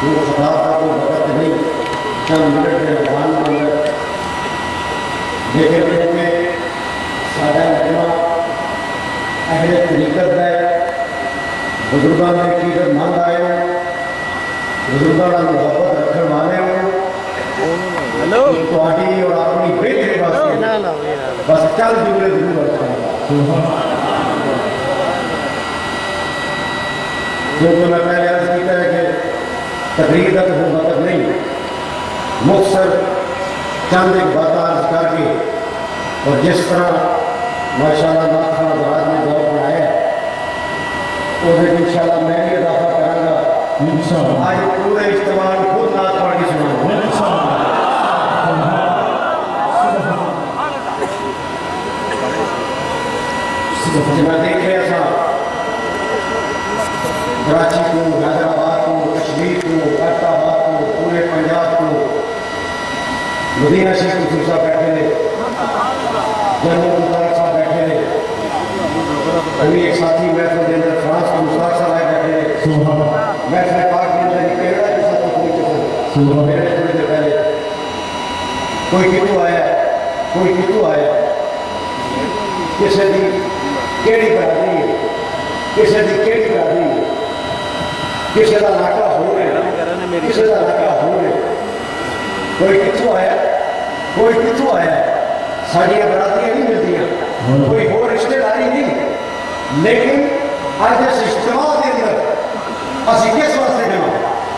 کیونکہ خدا کا کوئی وقت نہیں چند منٹ کے رمضان کے اندر لیکن ان میں سارا مجمع اہل طریقت ہے بزرگوں نے عقیدت مند آئے ہو بزرگوں کا محبت رکھنے والے ہو تہاڈی اور اپنی بہتری واسطے بس چند جملے ضرور رکھنا کیونکہ میں پہلے عرض کیا ہے کہ تقریر کا تو مطلب نہیں مختصر چند ایک بات عرض کر کے اور جس طرح ماشاءاللہ ناخواں حضرات نے دور بنایا ہے وہ انشاءاللہ میں بھی اضافہ کروں گا آج پورے اجتماع خود نعت پڑھ کے سناؤں میں دیکھے ایسا کراچی کو حیدرآباد کو کشمیر کو فیصل آباد کو پورے پنجاب کو مدینہ شریف کو صاحب بیٹھے نے جنرل مبارک صاحب بیٹھے نے ابھی ایک ساتھی محفل کے اندر فرانس کے مشتاق صاحب آئے بیٹھے نے محفل پاک کے اندر کینیڈا کے ساتھ پہنچ چکے میرے تھوڑی دیر پہلے کوئی کتوں آیا کسی دی کیڑی برادری ہے کسی دی کیڑی برادری ہے کسی کا علاقہ ہو رہے کسی کا علاقہ ہو رہے کوئی کتوں آیا ساڑیاں برادریاں نہیں ملتی کوئی ہو رشتہ داری نہیں لیکن آج اس اجتماع کے اندر اسی کس واسطے جمع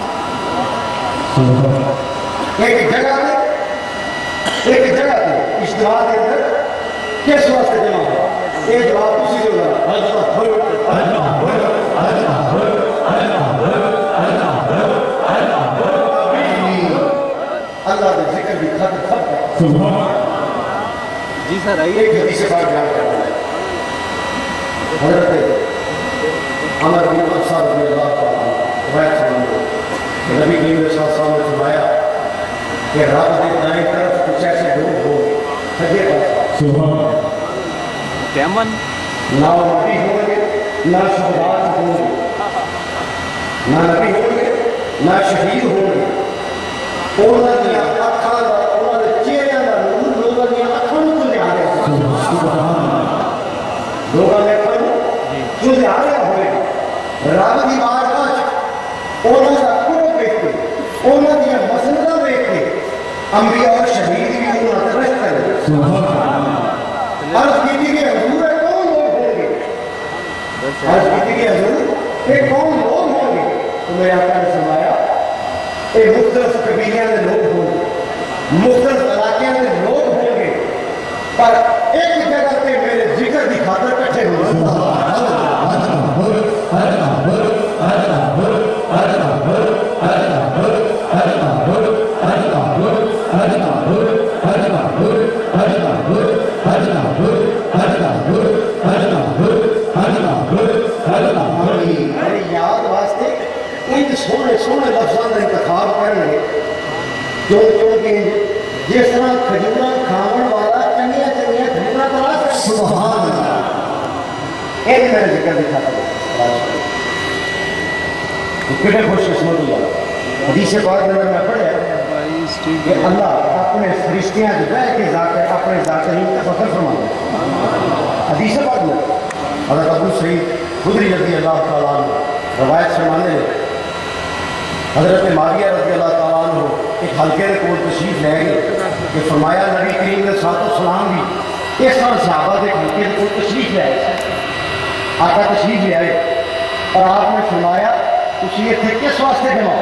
ایک جگہ تے اجتماع کے اندر کس واسطے جمع ہے یہ جواب اسی کو اللہ کا ذکر بھی ختم جی سر آئیے ایک حدیث پاک بیان کرتا ہے حضرت عمر بن عباس رضی اللہ تعالیٰ روایت سنائے کہ نبی کریم صلی اللہ علیہ وسلم نے فرمایا کہ رب کے دائیں طرف کچھ ایسے لوگ ہوں گے سجے پاس کیمن نہ نبی ہوں گے نہ شہداء ہوں گے نہ نبی ہوں گے نہ شہید ہوں گے انہوں نے اکھاں دا انہوں نے چہرے دا نور لوگوں نے اکھاں کو لے آ رہے لوگوں نے اکھاں کو لے آ رہے ہوئے رب کی بارگاہ انہوں کا قرب دیکھ کے انہوں کی مسندہ دیکھ کے انبیاء اور شہید بھی انہوں نے رشت کرے عرض کیتی کہ حضور ہے کون لوگ ہوں گے عرض کیتی کہ حضور یہ کون لوگ ہوں گے تو میرے آقا نے فرمایا یہ مختلف قبیلیاں کے لوگ ہوں گے مختلف علاقے کے لوگ ہوں گے پر ایک جگہ پہ میرے ذکر کی خاطر کٹھے ہوں گے میرے یاد واسطے ان سونے لفظوں کا انتخاب کرنے کیونکہ جس طرح کھجورا کھاون والا چنگیا کھجورا تلاش کر سبحان اللہ ایک میرے ذکر دکھا کتنے خوش قسمت ہوا حدیث پاک میں میں پڑھا کہ اللہ اپنے فرشتیاں جو بیٹھ کے اپنے ذاتین کا فخر فرماتا حدیث پاک میں حضرت ابو سعید خدری رضی اللہ تعالیٰ عنہ روایت فرمانے حضرت معاویہ رضی اللہ تعالیٰ عنہ ایک حلقے کے کول تشریف لے گئے کہ فرمایا نبی کریم نے صلوات و سلام بھی اس طرح صحابہ کے حلقے کے کول تشریف لے آئے آقا تشریف لے آئے اور آپ نے فرمایا تسی اتنے کس واسطے جمع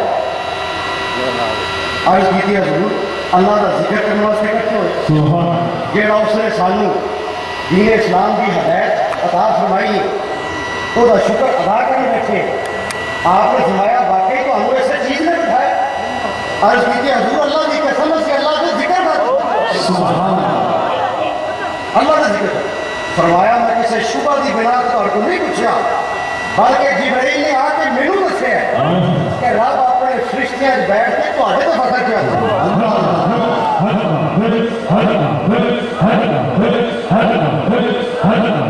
عرض کیتی حضور اللہ کا ذکر کرنے واسطے کٹھے ہوئے جہاں اس نے سانو دین اسلام کی ہدایت عطا فرمائی وہ شکر ادا کرنے بیٹھے آپ نے فرمایا باقی تو ہمیں ایسے چیز نے بٹھایا عرض کیتی حضور اللہ کی قسم سے اللہ کا ذکر کر سبحان اللہ کا ذکر فرمایا میں کسی شبہ کی بنا تو نہیں پوچھا بلکہ جبرائیل نے آ کے مینوں دسیا کہ رب اپنے فرشتیاں بیٹھ کے تہاڈے تے فخر کیا کردا